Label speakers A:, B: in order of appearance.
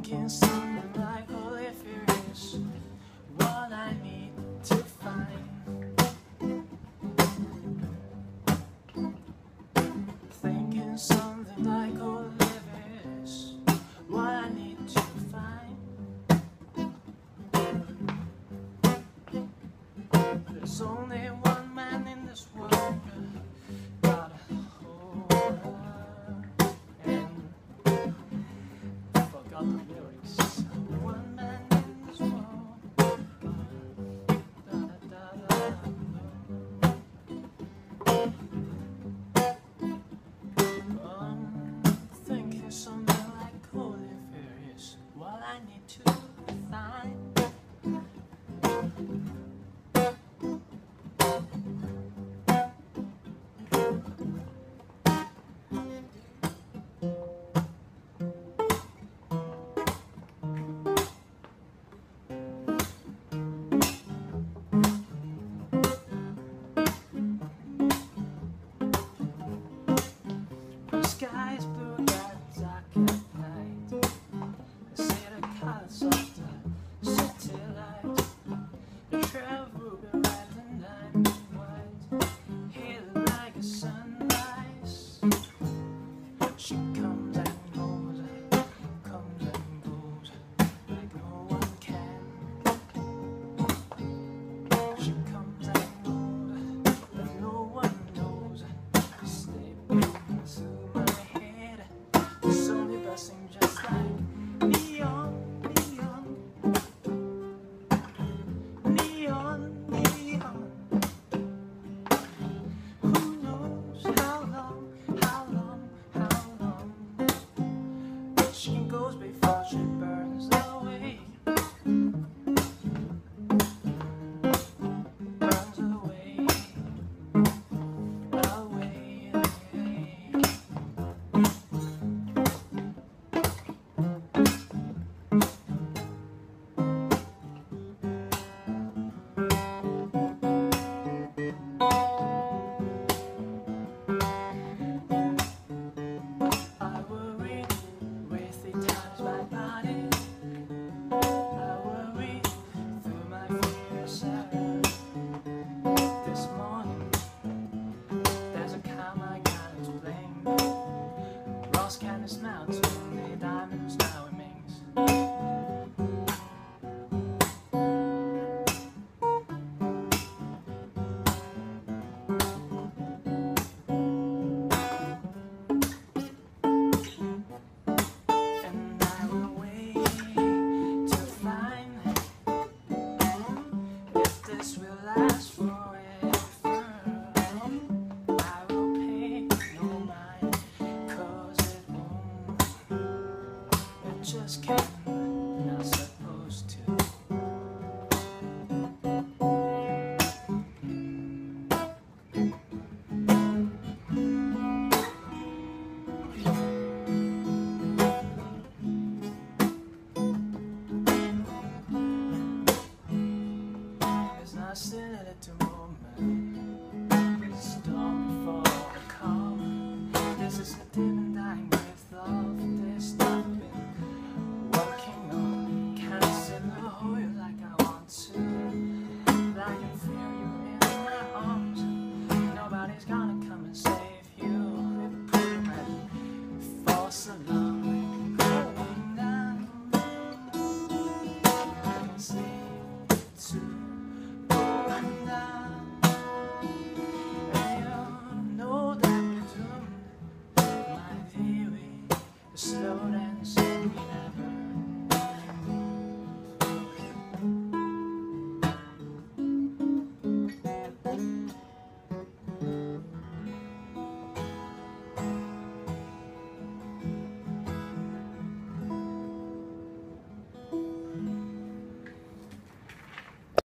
A: Thinking something like olivia is what I need to find. Thinking something like olivia is what I need to find. There's only one man in this world, got a whole world, and I forgot the lyrics. One man in this world, thinking something like olivia is what I need to find. The sky is blue, got dark at night. I see the colors of the city light. The trail ruby red and diamond white, hidden like a sunrise. She comes and goes, like no one can. She comes and goes, like no one knows. Slipping into my head, slowly bursting just like neon, neon, neon, neon. Who knows how long, how long, how long she goes before she burns away. Burns away, away. I worry with the times my body. I worry through my fears. This morning there's a calm I can't explain. Rose candy smell to me.